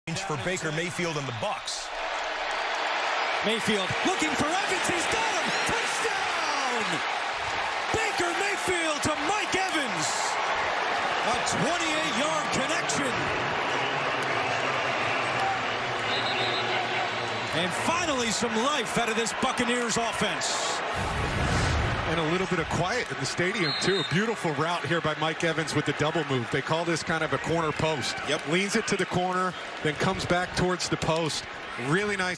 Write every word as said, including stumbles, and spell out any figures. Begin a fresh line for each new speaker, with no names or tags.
For Baker Mayfield and the Bucs.
Mayfield looking for Evans. He's got him. Touchdown! Baker Mayfield to Mike Evans. A twenty-eight yard connection. And finally some life out of this Buccaneers offense.
And a little bit of quiet in the stadium, too. A beautiful route here by Mike Evans with the double move. They call this kind of a corner post.
Yep.
Leans it to the corner, then comes back towards the post. Really nice.